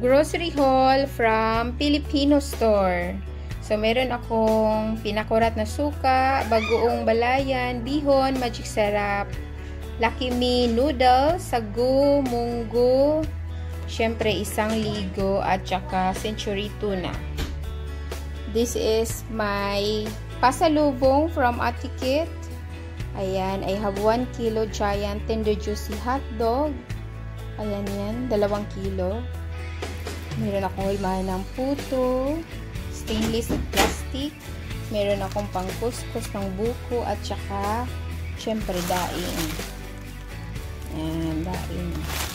grocery haul from Filipino store. So, meron akong pinakurat na suka, bagoong balayan, bihon, magic sarap, Lucky Me noodles, sagu, munggo, syempre isang ligo, at saka century tuna. This is my pasalubong from Atikit. Ayan, I have 1 kilo giant tender juicy hot dog. Ayan yan, 2 kilo. Meron akong hulmahan ng puto, stainless at plastic. Meron akong pangkuskus ng buko at saka syempre daing. Ayan, daing.